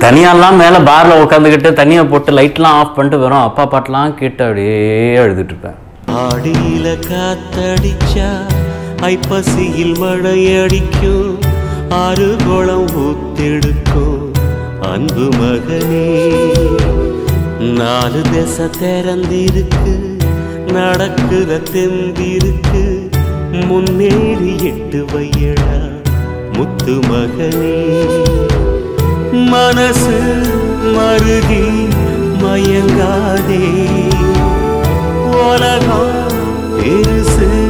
தனியாலாம் மேலே பாரில் உட்காந்துக்கிட்டு தனியாக போட்டு லைட்லாம் ஆஃப் பண்ணிட்டு வரும் அப்பா பாட்டெலாம் கேட்டு அப்படியே அழுதுட்டு இருப்பேன். ஆடியில காத்தடிச்சா ஐப்பசியில் மழையடிக்கும், ஆறு குளம் ஊத்தெடுக்கும் அன்பு மகனே. 4 திசை திறந்திருக்கு, நடக்குற தெந்திருக்கு, முன்னேறி 8 வையடா முத்து மகனே. மனசு மருகி மயங்காதே, உலகம் பெருசு